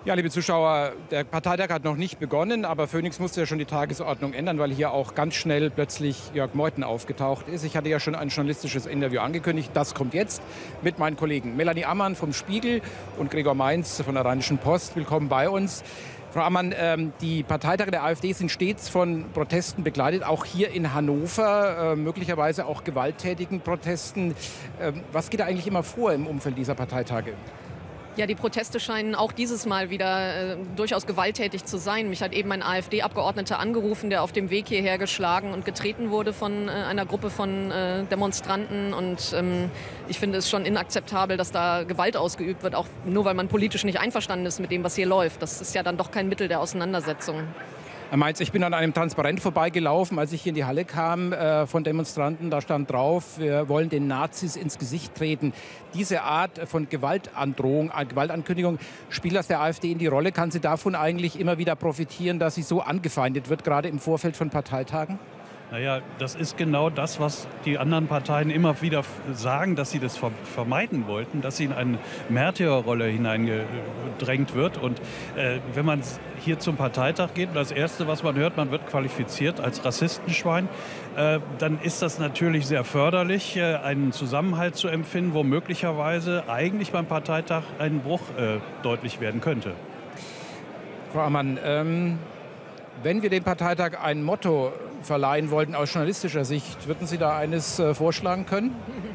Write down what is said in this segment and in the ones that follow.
Ja, liebe Zuschauer, der Parteitag hat noch nicht begonnen, aber Phoenix musste ja schon die Tagesordnung ändern, weil hier auch ganz schnell plötzlich Jörg Meuthen aufgetaucht ist. Ich hatte ja schon ein journalistisches Interview angekündigt. Das kommt jetzt mit meinen Kollegen Melanie Ammann vom Spiegel und Gregor Mainz von der Rheinischen Post. Willkommen bei uns. Frau Ammann, die Parteitage der AfD sind stets von Protesten begleitet, auch hier in Hannover, möglicherweise auch gewalttätigen Protesten. Was geht da eigentlich immer vor im Umfeld dieser Parteitage? Ja, die Proteste scheinen auch dieses Mal wieder durchaus gewalttätig zu sein. Mich hat eben ein AfD-Abgeordneter angerufen, der auf dem Weg hierher geschlagen und getreten wurde von einer Gruppe von Demonstranten. Und ich finde es schon inakzeptabel, dass da Gewalt ausgeübt wird, auch nur weil man politisch nicht einverstanden ist mit dem, was hier läuft. Das ist ja dann doch kein Mittel der Auseinandersetzung. Herr Mainz, ich bin an einem Transparent vorbeigelaufen, als ich hier in die Halle kam von Demonstranten. Da stand drauf, wir wollen den Nazis ins Gesicht treten. Diese Art von Gewaltandrohung, Gewaltankündigung, spielt das der AfD in die Rolle? Kann sie davon eigentlich immer wieder profitieren, dass sie so angefeindet wird, gerade im Vorfeld von Parteitagen? Naja, das ist genau das, was die anderen Parteien immer wieder sagen, dass sie das vermeiden wollten, dass sie in eine Märtyrerrolle hineingedrängt wird. Und wenn man hier zum Parteitag geht und das Erste, was man hört, man wird qualifiziert als Rassistenschwein, dann ist das natürlich sehr förderlich, einen Zusammenhalt zu empfinden, wo möglicherweise eigentlich beim Parteitag ein Bruch deutlich werden könnte. Frau Ammann, wenn wir dem Parteitag ein Motto verleihen wollten aus journalistischer Sicht, würden Sie da eines vorschlagen können?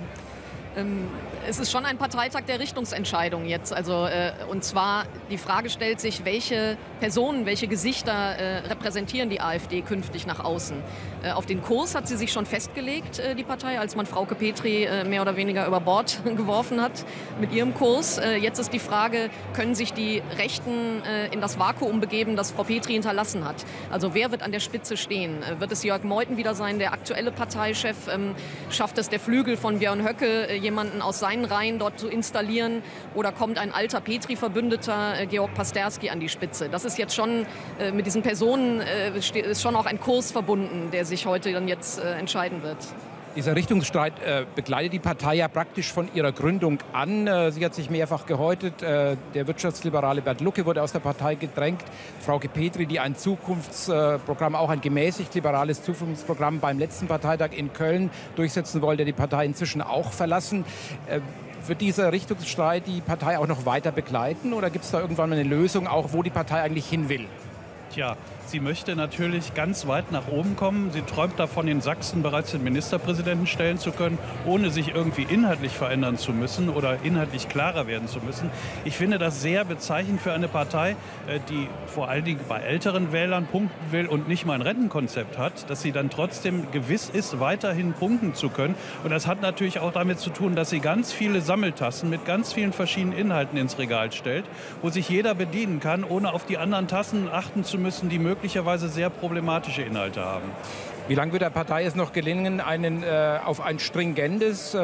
Es ist schon ein Parteitag der Richtungsentscheidung jetzt. Und zwar die Frage stellt sich, welche Personen, welche Gesichter repräsentieren die AfD künftig nach außen. Auf den Kurs hat sie sich schon festgelegt, die Partei, als man Frauke Petry mehr oder weniger über Bord geworfen hat mit ihrem Kurs. Jetzt ist die Frage, können sich die Rechten in das Vakuum begeben, das Frau Petry hinterlassen hat? Also wer wird an der Spitze stehen? Wird es Jörg Meuthen wieder sein, der aktuelle Parteichef? Schafft es der Flügel von Björn Höcke, jemanden aus seinen Reihen dort zu installieren? Oder kommt ein alter Petry-Verbündeter, Georg Pasterski, an die Spitze? Das ist jetzt schon, mit diesen Personen ist schon auch ein Kurs verbunden, der sich heute dann jetzt entscheiden wird. Dieser Richtungsstreit begleitet die Partei ja praktisch von ihrer Gründung an. Sie hat sich mehrfach gehäutet. Der wirtschaftsliberale Bert Lucke wurde aus der Partei gedrängt. Frauke Petry, die ein Zukunftsprogramm, auch ein gemäßigt liberales Zukunftsprogramm beim letzten Parteitag in Köln durchsetzen wollte, die Partei inzwischen auch verlassen. Wird dieser Richtungsstreit die Partei auch noch weiter begleiten oder gibt es da irgendwann mal eine Lösung, auch wo die Partei eigentlich hin will? Tja, sie möchte natürlich ganz weit nach oben kommen. Sie träumt davon, in Sachsen bereits den Ministerpräsidenten stellen zu können, ohne sich irgendwie inhaltlich verändern zu müssen oder inhaltlich klarer werden zu müssen. Ich finde das sehr bezeichnend für eine Partei, die vor allen Dingen bei älteren Wählern punkten will und nicht mal ein Rentenkonzept hat, dass sie dann trotzdem gewiss ist, weiterhin punkten zu können. Und das hat natürlich auch damit zu tun, dass sie ganz viele Sammeltassen mit ganz vielen verschiedenen Inhalten ins Regal stellt, wo sich jeder bedienen kann, ohne auf die anderen Tassen achten zu müssen, die möglicherweise sehr problematische Inhalte haben. Wie lange wird der Partei es noch gelingen, auf ein stringentes,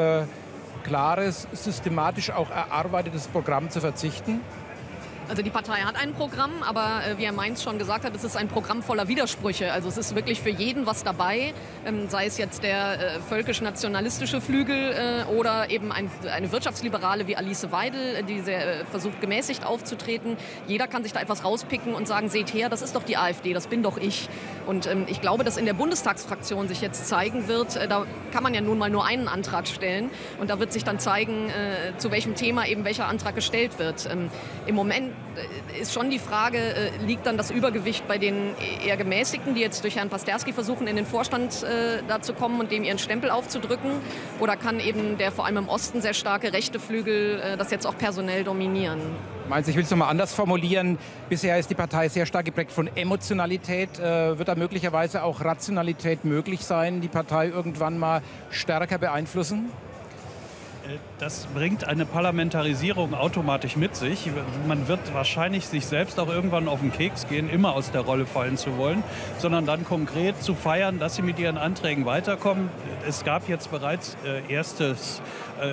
klares, systematisch auch erarbeitetes Programm zu verzichten? Also die Partei hat ein Programm, aber wie Herr Mainz schon gesagt hat, es ist ein Programm voller Widersprüche. Also es ist wirklich für jeden was dabei, sei es jetzt der völkisch-nationalistische Flügel oder eben eine Wirtschaftsliberale wie Alice Weidel, die versucht gemäßigt aufzutreten. Jeder kann sich da etwas rauspicken und sagen, seht her, das ist doch die AfD, das bin doch ich. Und ich glaube, dass in der Bundestagsfraktion sich jetzt zeigen wird, da kann man ja nun mal nur einen Antrag stellen und da wird sich dann zeigen, zu welchem Thema eben welcher Antrag gestellt wird. Im Moment ist schon die Frage, liegt dann das Übergewicht bei den eher Gemäßigten, die jetzt durch Herrn Pasterski versuchen, in den Vorstand da zu kommen und dem ihren Stempel aufzudrücken? Oder kann eben der vor allem im Osten sehr starke rechte Flügel das jetzt auch personell dominieren? Ich will es nochmal anders formulieren. Bisher ist die Partei sehr stark geprägt von Emotionalität. Wird da möglicherweise auch Rationalität möglich sein, die Partei irgendwann mal stärker beeinflussen? Das bringt eine Parlamentarisierung automatisch mit sich. Man wird wahrscheinlich sich selbst auch irgendwann auf den Keks gehen, immer aus der Rolle fallen zu wollen, sondern dann konkret zu feiern, dass sie mit ihren Anträgen weiterkommen. Es gab jetzt bereits erstes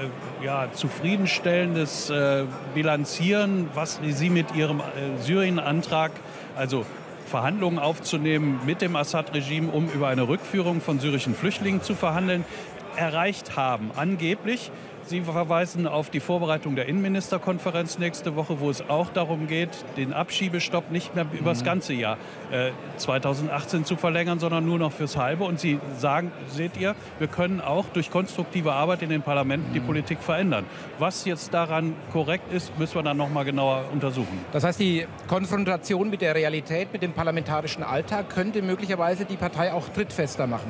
zufriedenstellendes Bilanzieren, was sie mit ihrem Syrien-Antrag, also Verhandlungen aufzunehmen mit dem Assad-Regime, um über eine Rückführung von syrischen Flüchtlingen zu verhandeln. erreicht haben, angeblich. Sie verweisen auf die Vorbereitung der Innenministerkonferenz nächste Woche, wo es auch darum geht, den Abschiebestopp nicht mehr über das ganze Jahr 2018 zu verlängern, sondern nur noch fürs Halbe. Und Sie sagen, seht ihr, wir können auch durch konstruktive Arbeit in den Parlamenten die Politik verändern. Was jetzt daran korrekt ist, müssen wir dann noch mal genauer untersuchen. Das heißt, die Konfrontation mit der Realität, mit dem parlamentarischen Alltag könnte möglicherweise die Partei auch trittfester machen.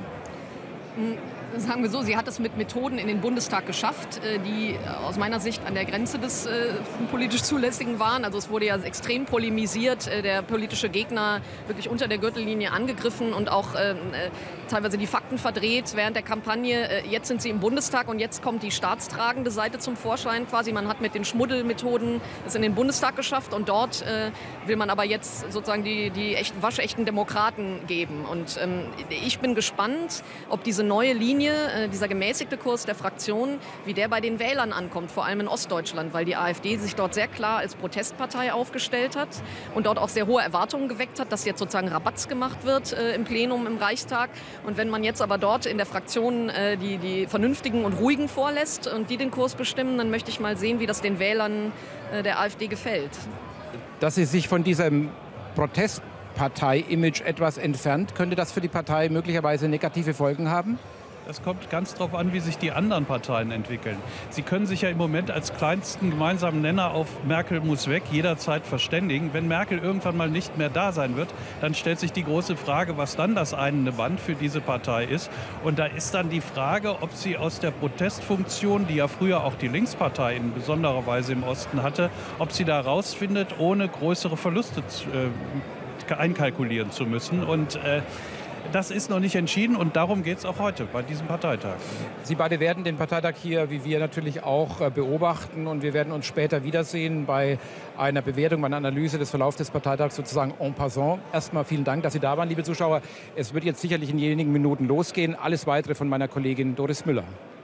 Sagen wir so, sie hat es mit Methoden in den Bundestag geschafft, die aus meiner Sicht an der Grenze des politisch Zulässigen waren. Also es wurde ja extrem polemisiert, der politische Gegner wirklich unter der Gürtellinie angegriffen und auch teilweise die Fakten verdreht während der Kampagne. Jetzt sind sie im Bundestag und jetzt kommt die staatstragende Seite zum Vorschein quasi. Man hat mit den Schmuddelmethoden es in den Bundestag geschafft und dort will man aber jetzt sozusagen die waschechten Demokraten geben. Und ich bin gespannt, ob diese neue Linie, dieser gemäßigte Kurs der Fraktion, wie der bei den Wählern ankommt, vor allem in Ostdeutschland, weil die AfD sich dort sehr klar als Protestpartei aufgestellt hat und dort auch sehr hohe Erwartungen geweckt hat, dass jetzt sozusagen Rabatz gemacht wird im Plenum im Reichstag. Und wenn man jetzt aber dort in der Fraktion die Vernünftigen und Ruhigen vorlässt und die den Kurs bestimmen, dann möchte ich mal sehen, wie das den Wählern der AfD gefällt. Dass sie sich von diesem Protestpartei-Image etwas entfernt, könnte das für die Partei möglicherweise negative Folgen haben? Das kommt ganz darauf an, wie sich die anderen Parteien entwickeln. Sie können sich ja im Moment als kleinsten gemeinsamen Nenner auf Merkel muss weg jederzeit verständigen. Wenn Merkel irgendwann mal nicht mehr da sein wird, dann stellt sich die große Frage, was dann das einende Band für diese Partei ist. Und da ist dann die Frage, ob sie aus der Protestfunktion, die ja früher auch die Linkspartei in besonderer Weise im Osten hatte, ob sie da rausfindet, ohne größere Verluste einkalkulieren zu müssen. Und das ist noch nicht entschieden und darum geht es auch heute bei diesem Parteitag. Sie beide werden den Parteitag hier, wie wir natürlich auch, beobachten und wir werden uns später wiedersehen bei einer Bewertung, bei einer Analyse des Verlaufs des Parteitags sozusagen en passant. Erstmal vielen Dank, dass Sie da waren, liebe Zuschauer. Es wird jetzt sicherlich in wenigen Minuten losgehen. Alles Weitere von meiner Kollegin Doris Müller.